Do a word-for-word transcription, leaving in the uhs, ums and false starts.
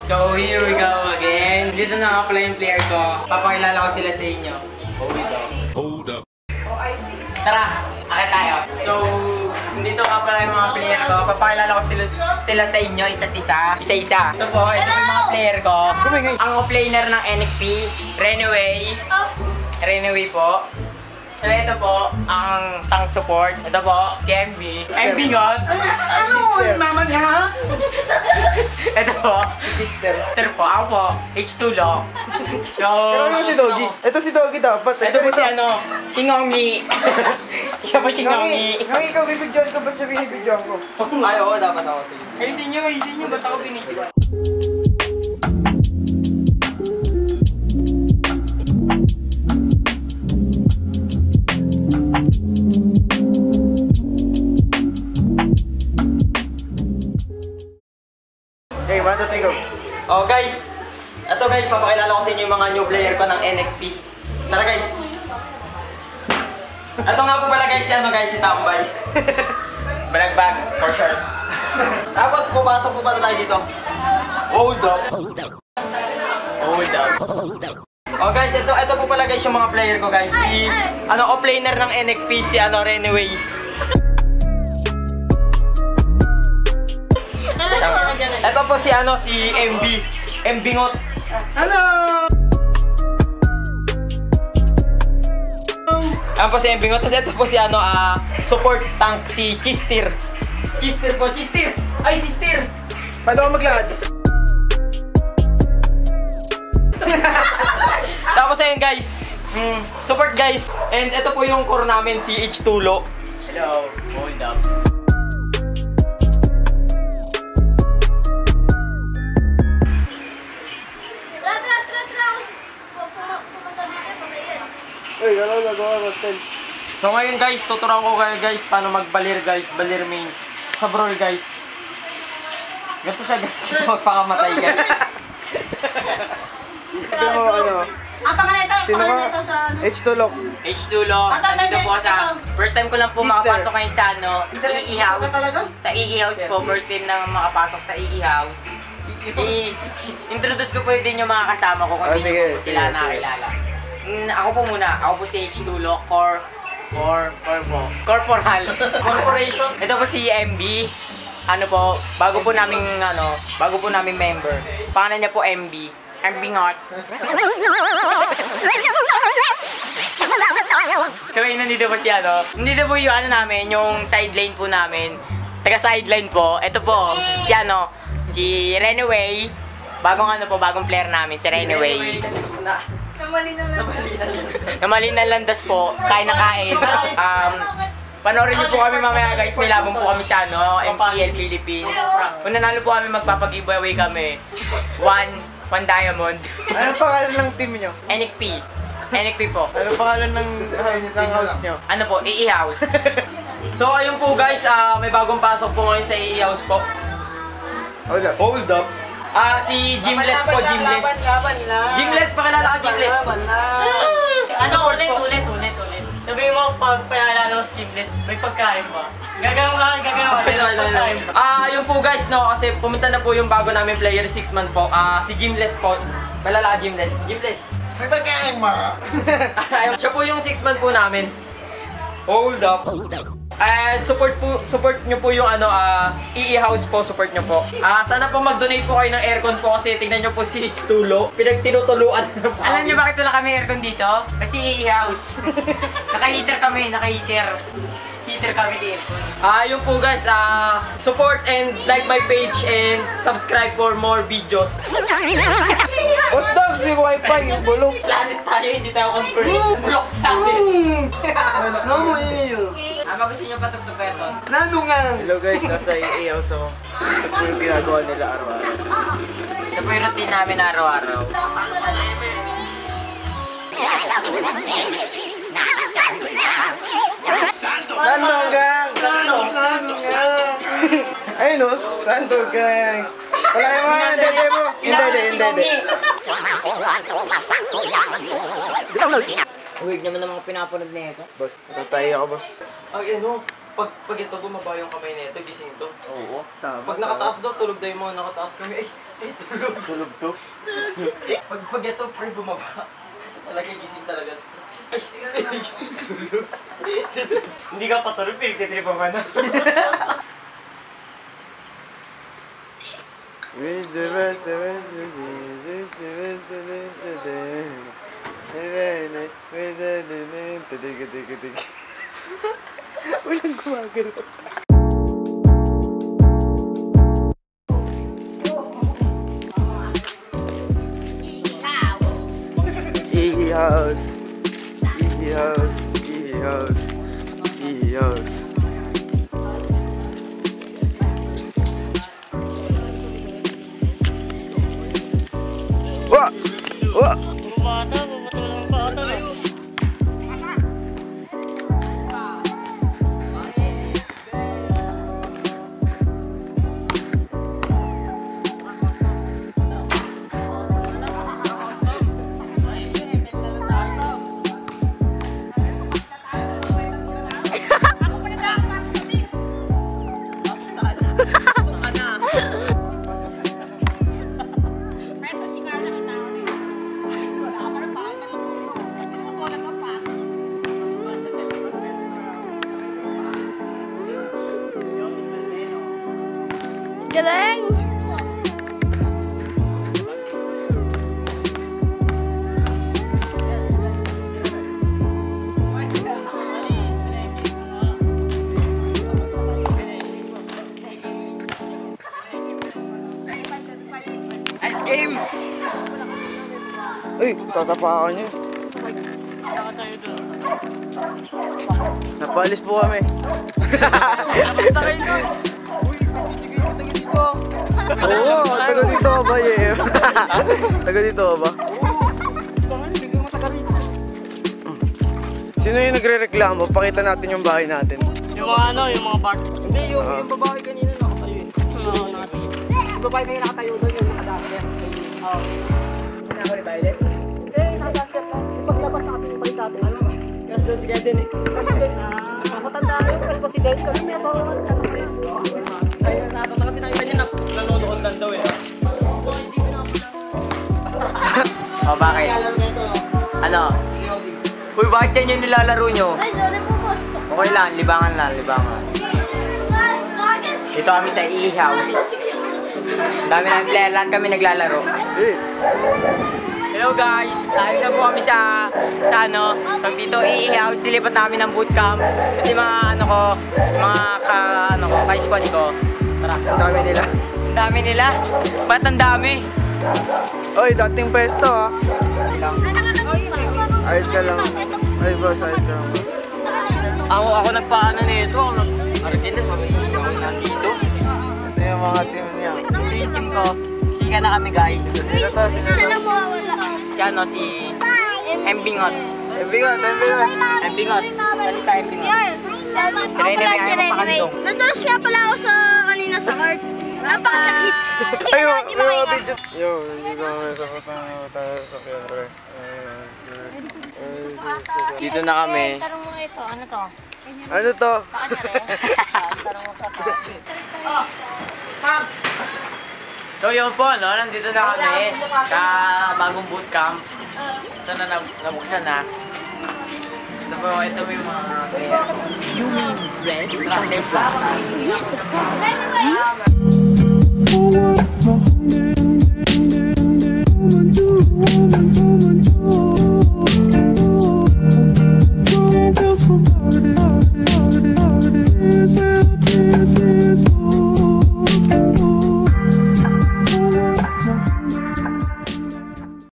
So here we go again. Dito na nga pala yung player ko. Papakilala ko sila sa inyo. Hold up. Tara, akit tayo. So, dito nga pala yung mga player ko. Papakilala ko sila, sila sa inyo, isa't isa. Isa-isa. Ito po, ito po yung mga player ko. Ang oplaner ng N X P, Reneway. Reneway po. So, ito po, ang tank support. Ito po, si M B. M B nga? Ano? Mama niya? Ito po, Sister. Sister po. Ako po, H two lock. So, Pero ano si Doggy? Ito si Doggy dapat. ito po si ano, si Ngongi. Siya po si Ngongi. Ngongi, ikaw bibidyoan ko. Ba't siya binibidyoan ko? Ay, oo, dapat ako. Ayusin nyo, ayusin nyo. Ba't ako binidyoan? Okay, one, two, three, go. Oh, guys. Ito guys, papakilala ko sa inyo yung mga new player ko ng N X P. Tara guys. Ito nga po pala guys, si ano guys, si Tambay. Balagbag, for sure. Tapos pupasok po pala tayo dito. Hold up. Hold up. Oh guys, ito ito po pala guys yung mga player ko guys. Si ano off-laner ng N X P, si ano Reneway. Ito po si ano si M B. M B ngot. Hello. Ano po si M B ngot. Tapos ito po si ano ah support tank si Chister. Chister po, Chister. Ay, Chister. Paano ako maglakad? Tapos ayun guys. Mm, support guys. And ito po yung core namin si H two Lo. Hello, hold up. Uy, gano'n gagawa ko, Tel. So ngayon guys, tuturuan ko kayo guys paano magbalir guys, balir main sa brawl guys. Ganito siya guys, magpakamatay guys. Sabi mo, ano? Ang pangalan ito, Sino pangalan ka? ito sa ano? H two lock. H two lock. Nandito po sa first time ko lang po Sister. makapasok ngayon sa ano, E E House. Talaga? Sa E E House po, first time na makapasok sa E E House. I-introduce ko po din yung mga kasama ko kung Oh, hindi sige, ko po sila sige, nakilala. Mm, ako po muna, ako po si H two lock, core, core, core po, corporal. Corporation. Ito po si M B. Ano po, bago po naming ano, bago po naming member. Pangalan niya po M B. M B ngot. So yun, nandito po si ano, nandito po yung ano namin, yung sideline po namin. Taga sideline po, ito po, si ano, si Reneway. Bagong ano po, bagong player namin, si Reneway. Namali na lang. Namalin na landas po, kain na kain. Um, panoorin niyo po kami mamaya guys, may labang po kami sa ano, M C L Philippines. Kung nanalo po kami, magpapag-giveaway kami. One, one diamond. Anong pangalan ng team nyo? N X P. N X P po. Anong pangalan ng house, ng house nyo? Ano po, E E House. So ayun po guys, ah may bagong pasok po ngayon sa E E House po. Hold up. Hold up. Ah si Gymless po, Gymless. Laban lang. Gymless, pakilala ka Gymless. Laban lang. Ano, ulit, ulit, ulit, ulit. Sabihin mo, pag paalala ko sa Gymless, may pagkain ba? Gagawin ka, gagawin ka, may pagkain ba? Ah, yun po guys, no, kasi pumunta na po yung bago namin player, six man po. Ah, si Gymless po. Malala ka Gymless. Gymless. May pagkain mo. Ayun, siya po yung six man po namin. Hold up. Eh, support po, support nyo po yung ano, ah, E E House po, support nyo po. Ah, sana po mag-donate po kayo ng aircon po kasi tingnan nyo po si H two Lo. Pinagtinutuluan na po. Alam niyo bakit wala kami aircon dito? Kasi E E House. Naka-heater kami, naka-heater. Heater kami di aircon. Ah, yun po guys, ah, support and like my page and subscribe for more videos. Boss Dog, si Wi-Fi, yung bulok. Planet tayo, hindi tayo convert. Block natin. No, Will. Ama gusto niyo patugtog ko ito? Nano nga. Hello guys, nasa E A House ako. Ito po yung ginagawa nila araw-araw. Ito po yung routine namin araw-araw. Sandogang! Sandogang! Ayun o, Sandogang! Wala yung mga dede mo! Hindi, hindi, hindi, hindi. Weird naman ang mga pinapanood na ito. Boss, natatay ako, boss. Ay, ano? pag, pag ito bumaba yung kamay na ito, gising to. Oo. Tama. Pag nakataas daw, tulog daw yung mga nakataas kami. Ay, ay tulog. Tulog to. Pag, pag ito, pre, bumaba. Talaga, gising talaga. Ay, ay, tulog. Hindi ka patulog, pinagtitripan ka na. With the best, the best, the best, the best, the best, the best, the best. With the titig titig titig. Walang gumagano. Iggy house. Iggy house. Iggy house. Iggy house. Wah! Wah! Bumata, bumatulong pa ata. Galing! Ice game! Uy, tatapakan niyo. Saka tayo doon. Napalis po kami. Basta kayo doon. Oo, taga dito ka ba, Jem? Taga dito ka ba? Sino yung nagre-reklamo? Pakita natin yung bahay natin. Yung mga ano, yung mga bar. Hindi, yung, yung babae kanina nakatayo eh. Oo, natin. Yung babae kayo nakatayo doon, yung nakadakit. Oo. Sinako ni Violet? Eh, nakakasya lang. Ipaglabas natin yung balik natin. Ano? Kasi doon siya din eh. Kasi doon, matanda na yun. Kasi president kami, may bawa ka na siya. Kaya nakakita kasi nakita niya na nanonood lang daw eh. O, bakit? Ano? Uy, bakit yan yung nilalaro nyo? Ay, sorry po, boss. Okay lang, libangan lang, libangan. Dito kami sa E-House. Dami ng player, lahat kami naglalaro. Eh, Hello guys! Ayos na po kami sa, sa ano, pag dito E-House, dilipat namin ng bootcamp. Ito yung mga ano ko, yung mga ka, ano ko, ka-squad ko. Tara. ang dami nila. Ang dami nila. Ba't ang dami? Oy, dating pesto ha. Ilang. Ayos ka lang. Ay, boss, ayos ka lang. Ako, ako nagpaano nito. Ako nag-Argentina, sabi ako nandito. Ito yung mga team niya. Ito yung team ko. Chika na kami guys. Sino to? Sino Isa to? lang mawawala. Si ano, si Embingot. Eh, bigat, eh, bigat. Embingot. Salita Embingot. Yan. Si Rene, Ako pala may si ayaw Rene. mapakandong. Nadulas nga pala ako sa kanina sa card. Napakasakit. Hindi Ay, na, yung hindi mga makaingat. video. Yo, hindi ko kami sa putang tayo sa kiyempre. Dito na kami. Tanong mo ito, ano to? Ano to? Sa kanya rin? Tanong mo sa to. So yun po, no? Nandito na kami sa bagong bootcamp. Ito na nab- nabuksan na. Ito po, ito po yung mga player. You mean red? Practice ba? Yes, of course. By the way,